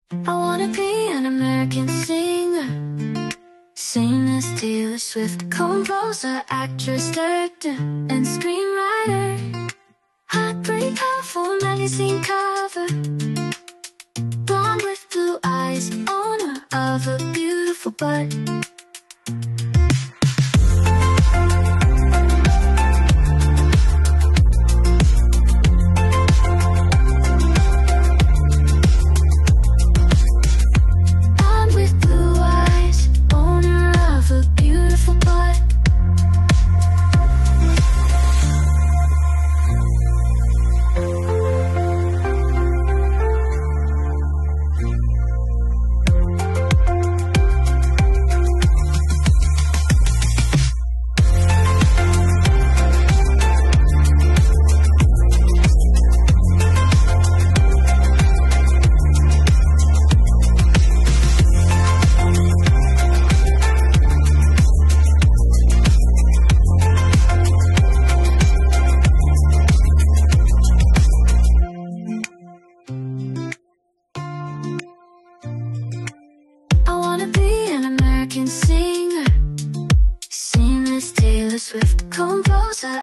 I wanna be an American singer, sing as Taylor Swift, composer, actress, director, and screenwriter. Heartbreak powerful magazine cover, blonde with blue eyes, owner of a beautiful butt. Singer, sing as Taylor Swift, composer,